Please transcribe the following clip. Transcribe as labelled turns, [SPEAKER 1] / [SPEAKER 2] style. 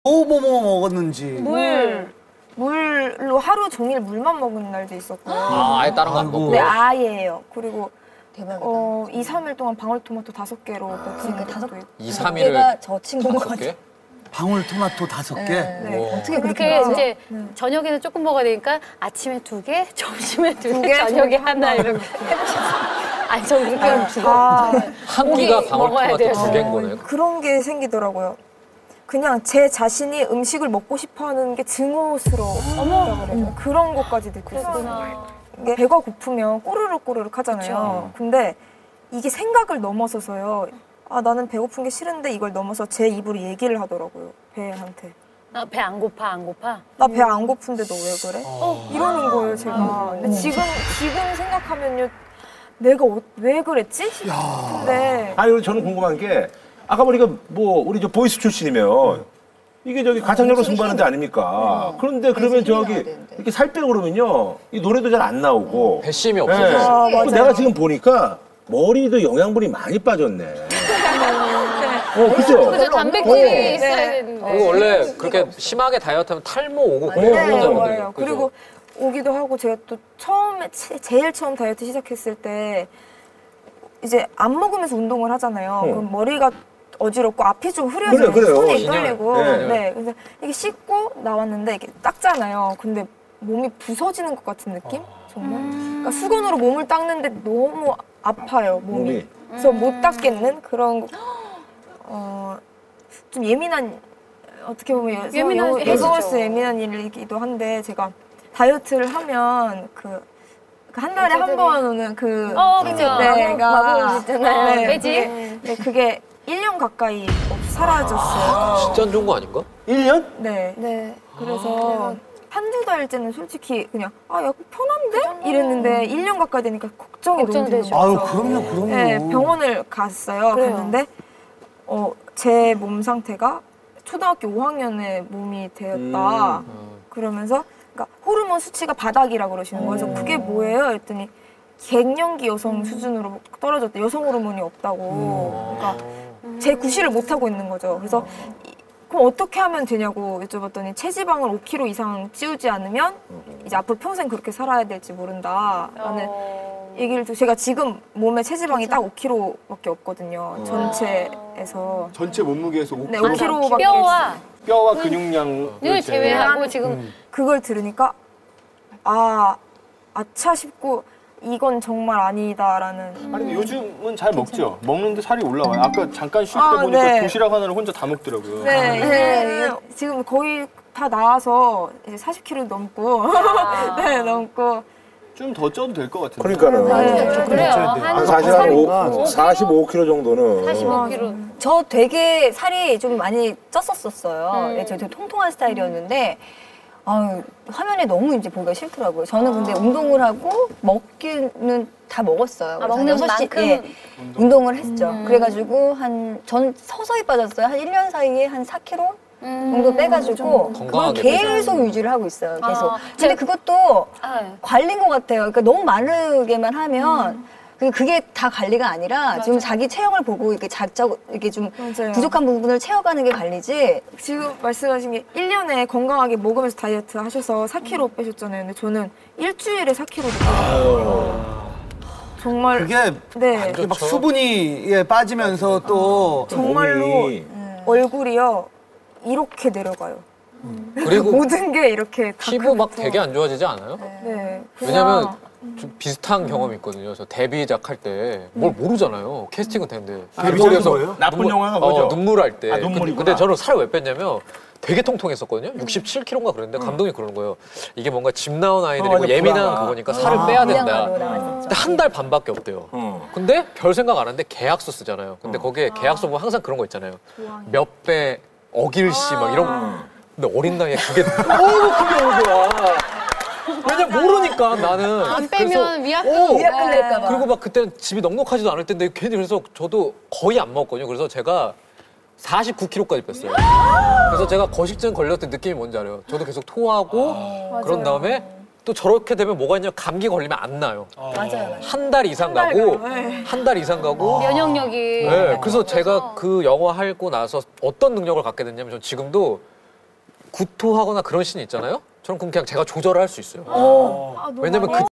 [SPEAKER 1] 뭐 먹었는지.
[SPEAKER 2] 물로 하루 종일 물만 먹은 날도 있었고요.
[SPEAKER 3] 아예 다른 거 안 먹고?
[SPEAKER 2] 네, 아예요. 그리고
[SPEAKER 4] 대박이다.
[SPEAKER 2] 2, 3일 동안 방울토마토 5개로 버틴 적도 있고.
[SPEAKER 3] 2, 3일을
[SPEAKER 4] 저 친구인 것 같아.
[SPEAKER 1] 방울토마토 5개?
[SPEAKER 2] 네.
[SPEAKER 4] 어떻게
[SPEAKER 5] 그렇게 이제 저녁에는 조금 먹어야 되니까 아침에 2개, 점심에 2개, 저녁에 하나 이렇게 해보셨어요? 아니, 전 그렇게 하면 죽어.
[SPEAKER 3] 한 끼가
[SPEAKER 5] 먹어야
[SPEAKER 3] 방울토마토
[SPEAKER 5] 돼요.
[SPEAKER 3] 2개인 거네요.
[SPEAKER 2] 그런 게 생기더라고요. 그냥 제 자신이 음식을 먹고 싶어하는 게 증오스러웠다고 그래요. 그런 것까지 느꼈어요. 이게 배가 고프면 꼬르륵 하잖아요.
[SPEAKER 5] 그쵸.
[SPEAKER 2] 근데 이게 생각을 넘어서서요. 아, 나는 배고픈 게 싫은데 이걸 넘어서 제 입으로 얘기를 하더라고요. 배한테.
[SPEAKER 5] 나 배 안 고파, 안 고파?
[SPEAKER 2] 나 배 안 고픈데 너 왜 그래? 이러는 거예요, 제가. 근데 지금 생각하면요. 내가 왜 그랬지? 근데
[SPEAKER 6] 아니, 저는 궁금한 게 아까 보니까 우리 저 보이스 출신이면 이게 저기 가창력으로 승부하는 데 아닙니까? 그런데 그러면 저기 이렇게 살 빼고 그러면요. 이 노래도 잘 안 나오고.
[SPEAKER 3] 배심이
[SPEAKER 6] 네.
[SPEAKER 3] 없어서.
[SPEAKER 2] 맞아요.
[SPEAKER 6] 내가 지금 보니까 머리도 영양분이 많이 빠졌네. 그죠?
[SPEAKER 5] 그죠, 단백질이 있어야 되는데.
[SPEAKER 3] 그리고 원래 그렇게 심하게 다이어트하면 탈모 오고
[SPEAKER 2] 네,
[SPEAKER 3] 그러잖아요.
[SPEAKER 2] 맞아요. 그리고 오기도 하고 제가 또 제일 처음 다이어트 시작했을 때 이제 안 먹으면서 운동을 하잖아요. 그럼 머리가 어지럽고 앞이 좀 흐려져요.
[SPEAKER 6] 그래요.
[SPEAKER 2] 손이 떨리고.
[SPEAKER 6] 네.
[SPEAKER 2] 네. 그래서 이게 씻고 나왔는데 이게 닦잖아요. 근데 몸이 부서지는 것 같은 느낌? 정말. 그러니까 수건으로 몸을 닦는데 너무 아파요, 몸이. 그래서 못 닦겠는 그런 좀 예민한 어떻게 보면 여성으로서 예민한 일이기도 한데 제가 다이어트를 하면 한 달에 한 번 오는
[SPEAKER 5] 그죠.
[SPEAKER 2] 내가
[SPEAKER 5] 있잖아요. 돼지?
[SPEAKER 2] 네, 그게 1년 가까이 사라졌어요.
[SPEAKER 3] 진짜 안 좋은 거 아닌가?
[SPEAKER 1] 1년?
[SPEAKER 2] 네. 그래서 한두 달째는 솔직히 그냥 약간 편한데? 이랬는데 1년 가까이 되니까 걱정이 너무 되는 거예요.
[SPEAKER 1] 아유, 그럼요.
[SPEAKER 2] 네, 병원을 갔어요.
[SPEAKER 5] 그래요.
[SPEAKER 2] 갔는데 제 몸 상태가 초등학교 5학년의 몸이 되었다. 그러면서 그러니까 호르몬 수치가 바닥이라고 그러시는 거예요. 그래서 그게 뭐예요? 했더니 갱년기 여성 수준으로 떨어졌다. 여성 호르몬이 없다고. 그러니까 제 구실을 못 하고 있는 거죠. 그래서 그럼 어떻게 하면 되냐고 여쭤봤더니 체지방을 5kg 이상 찌우지 않으면 이제 앞으로 평생 그렇게 살아야 될지 모른다라는 얘기를 듣고 제가 지금 몸에 체지방이 딱 5kg밖에 없거든요. 전체에서.
[SPEAKER 7] 전체 몸무게에서 5kg.
[SPEAKER 2] 네, 5kg밖에.
[SPEAKER 7] 뼈와 근육량을
[SPEAKER 5] 제외하고 지금
[SPEAKER 2] 그걸 들으니까 아차 싶고 이건 정말 아니다라는.
[SPEAKER 7] 아니 근데 요즘은 잘 먹죠. 먹는데 살이 올라와요. 아까 잠깐 쉴 때 보니까
[SPEAKER 2] 네.
[SPEAKER 7] 도시락 하나를 혼자 다 먹더라고요.
[SPEAKER 2] 네, 이제는 지금 거의 다 나와서 이제 40kg 넘고 네, 넘고
[SPEAKER 7] 좀 더 쪄도 될 것 같은데.
[SPEAKER 6] 그러니까는.
[SPEAKER 5] 그래요.
[SPEAKER 6] 사실 한 45kg 정도는.
[SPEAKER 5] 45kg.
[SPEAKER 4] 저 되게 살이 좀 많이 쪘었어요. 저 되게 통통한 스타일이었는데 화면에 너무 이제 보기가 싫더라고요. 저는 근데 운동을 하고 먹기는 다 먹었어요.
[SPEAKER 5] 먹는 만큼
[SPEAKER 4] 운동을 했죠. 그래가지고 전 서서히 빠졌어요. 한 1년 사이에 한 4kg 정도 빼가지고 그걸
[SPEAKER 3] 건강하게
[SPEAKER 4] 계속 유지를 하고 있어요. 계속. 근데 그것도 관리인 것 같아요. 그러니까 너무 마르게만 하면 그게 다 관리가 아니라 지금 자기 체형을 보고 이렇게 좀
[SPEAKER 2] 맞아요.
[SPEAKER 4] 부족한 부분을 채워가는 게 관리지.
[SPEAKER 2] 지금 말씀하신 게 1년에 건강하게 먹으면서 다이어트 하셔서 4kg 빼셨잖아요. 근데 저는 일주일에 4kg 빼셨어요. 정말
[SPEAKER 1] 그게
[SPEAKER 2] 네.
[SPEAKER 1] 막 수분이 빠지면서 또
[SPEAKER 2] 정말로 얼굴이요 이렇게 내려가요.
[SPEAKER 3] 그리고
[SPEAKER 2] 모든 게 이렇게
[SPEAKER 3] 피부 막
[SPEAKER 2] 다크부터.
[SPEAKER 3] 되게 안 좋아지지 않아요?
[SPEAKER 2] 네.
[SPEAKER 3] 왜냐면 좀 비슷한 경험이 있거든요. 저 데뷔작 할 때 뭘 모르잖아요. 캐스팅은 되는데.
[SPEAKER 1] 데뷔작이 뭐예요?
[SPEAKER 6] 나쁜 영화가 뭐죠?
[SPEAKER 3] 눈물 할 때.
[SPEAKER 6] 눈물이구나.
[SPEAKER 3] 근데 저는 살을 왜 뺐냐면 되게 통통했었거든요. 67kg인가 그랬는데 감독이 그러는 거예요. 이게 뭔가 집 나온 아이들이고
[SPEAKER 6] 맞아,
[SPEAKER 3] 예민한
[SPEAKER 6] 불안하.
[SPEAKER 3] 그거니까 살을 빼야 된다.
[SPEAKER 4] 불량화로 나왔었죠.
[SPEAKER 3] 근데 한 달 반밖에 없대요. 근데 별 생각 안 하는데 계약서 쓰잖아요. 근데 거기에 계약서 보면 항상 그런 거 있잖아요. 몇 배, 억일시 막 이런 거. 근데 어린 나이에 그게 너무 크게 오는 거야. 왜냐면 모르니까 나는.
[SPEAKER 5] 안 빼면 위약금
[SPEAKER 4] 낼까 봐.
[SPEAKER 3] 그리고 막 그때는 집이 넉넉하지도 않을 텐데 괜히 그래서 저도 거의 안 먹었거든요. 그래서 제가 49kg까지 뺐어요. 그래서 제가 거식증 걸렸을 때 느낌이 뭔지 알아요. 저도 계속 토하고 그런 다음에 또 저렇게 되면 뭐가 있냐면 감기 걸리면 안 나요.
[SPEAKER 4] 맞아요.
[SPEAKER 3] 한 달 이상 가고 한 달 이상 가고
[SPEAKER 5] 면역력이
[SPEAKER 3] 네, 그래서 제가 그 영화 하고 나서 어떤 능력을 갖게 됐냐면 전 지금도 구토하거나 그런 씬 있잖아요. 저는 그럼 그냥 제가 조절을 할 수 있어요. 왜냐면 그